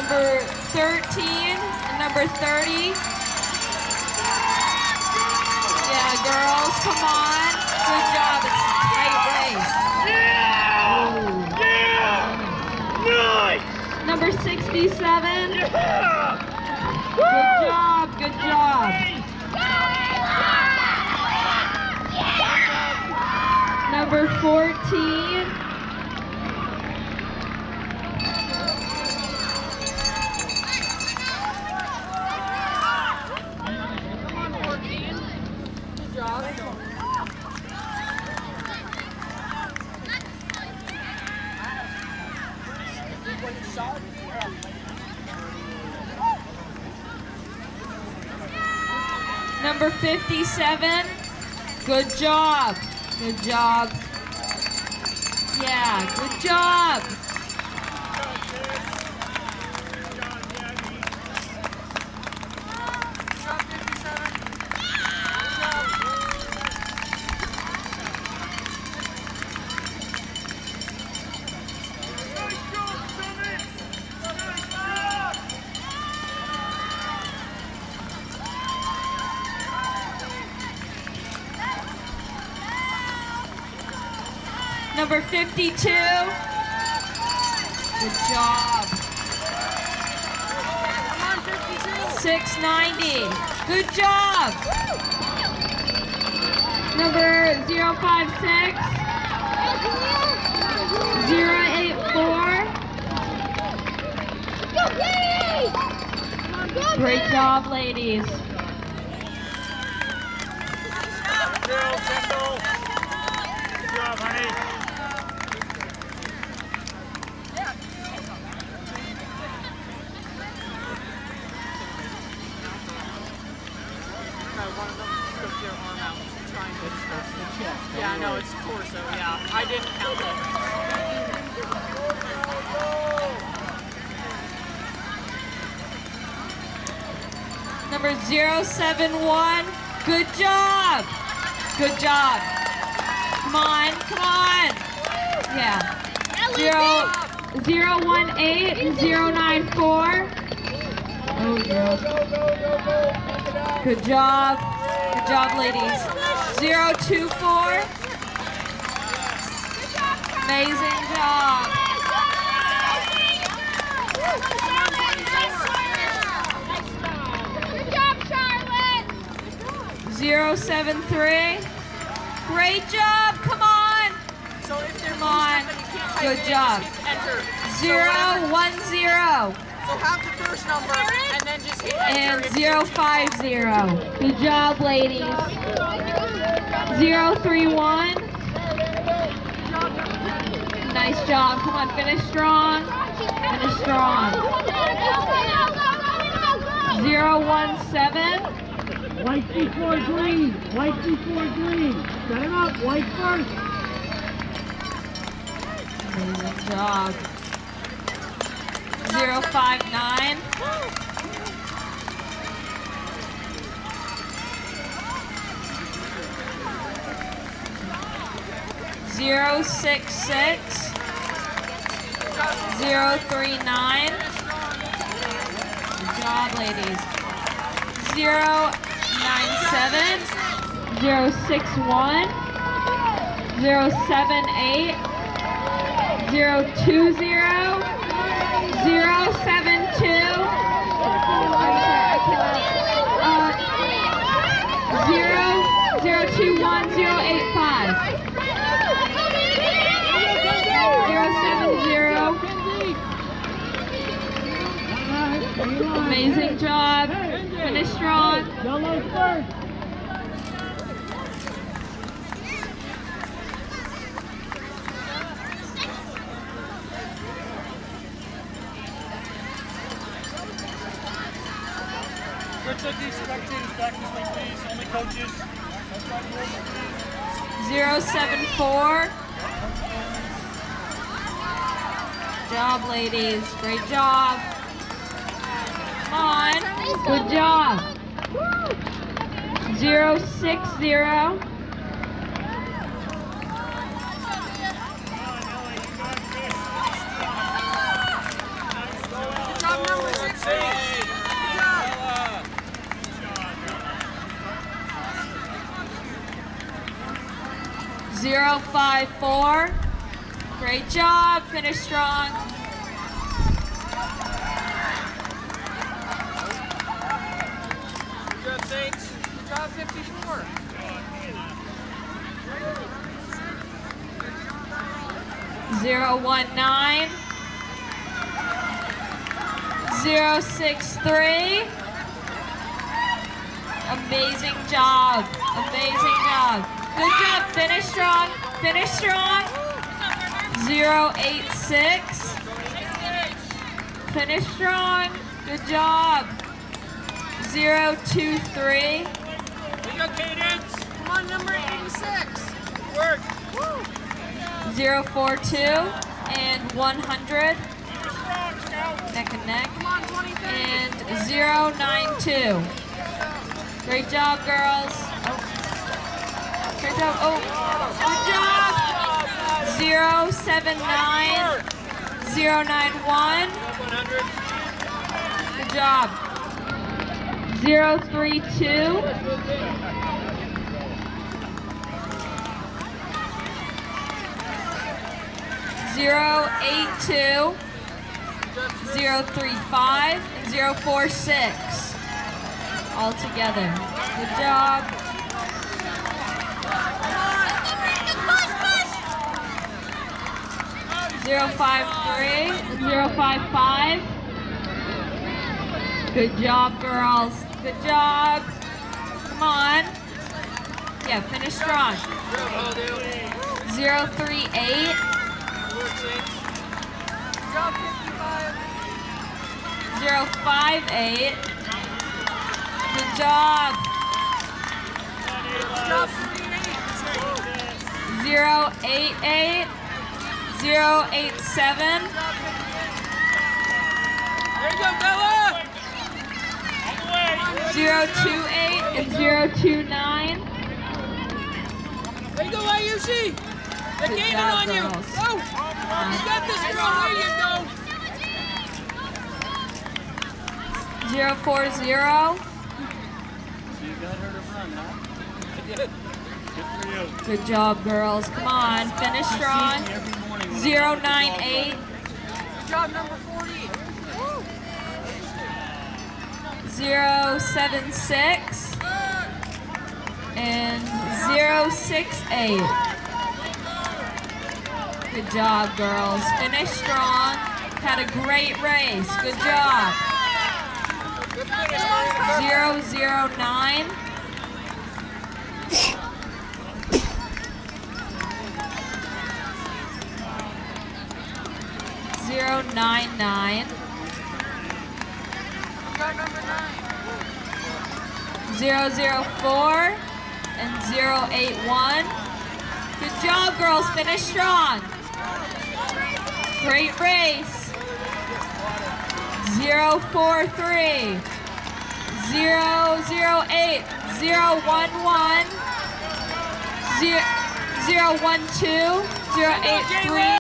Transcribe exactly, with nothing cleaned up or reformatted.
number thirteen and number thirty. Yeah, girls, come on. Good job. It's a tight race. Yeah! Yeah! Nice! Number sixty-seven. Yeah! Good job. Good job. Number fourteen. Number fifty-seven, good job, good job. Yeah, good job. Number fifty-two, good job. six ninety, good job. Number zero five six, zero eight four, great job, ladies. Good job, honey. Yeah, I know, it's torso, yeah. I didn't count it. Number zero seven one, good job. Good job. Come on, come on. Yeah. Zero, zero one eight, zero nine four. Oh, yeah. Good job. Good job, ladies. zero two four. Amazing job. Good job, Charlotte. zero seven three. Great job. Come on. So if there's Come on. stuff that you can't type Good in, job. just hit enter. zero one zero. So have the first number and then just hit enter. And if zero you- five zero. Good job, ladies. zero three one. Nice job. Come on, finish strong. Finish strong. zero one seven. White before green. White before green. Set it up. White first. Amazing job. zero five nine. zero six six. zero three nine. Good job, ladies. zero nine seven. zero six one. zero seven eight. zero two zero. zero seven two. I'm sorry, I cannot. Uh, zero zero two one zero eight five. zero seven zero. Amazing job. Finish strong. Yellow first. Richard, these spectators back this way, please. Only coaches. zero seven four. Good job, ladies. Great job. Come on. Good job. zero six zero. Good job, number zero five four. Great job, finish strong. Good job, Saints. Good job, fifty-four. zero one nine. zero six three. Amazing job. Amazing job. Good job. Finish strong. Finish strong. zero eight six. Finish strong. Good job. zero two three. There you go, Cadence. Come on, number eighty-six. Work. zero four two and one hundred. Neck and neck. Come on, twenty-three. And zero nine two. Great job, girls. Oh. Great job. Oh, good job. zero seven nine. zero nine one. Good job. zero three two. zero eight two. zero three five. And zero four six. All together. Good job. zero five three and zero five five. Good job, girls. Good job. Come on. Yeah, finish strong. zero three eight. zero five eight. Good job. zero eight eight. zero eight seven. There you go, Bella. zero two eight and zero two nine. There you go, Ayushi. They're Good gaining job, on you. girls. Go. You got this, girl. There you go. zero four zero. You got her to run, huh? I did. Good for you. Good job, girls. Come on, finish strong. Every morning when zero nine eight. Good job, number forty. zero seven six. And zero six eight. Good job, girls. Finish strong. Had a great race. Good job. Good finish, Marina. zero zero nine. zero nine nine. Good job, number nine. zero zero four and zero eight one. Good job, girls. Finish strong. Great race. zero four three. zero zero eight. zero one one. zero one two. zero eight three.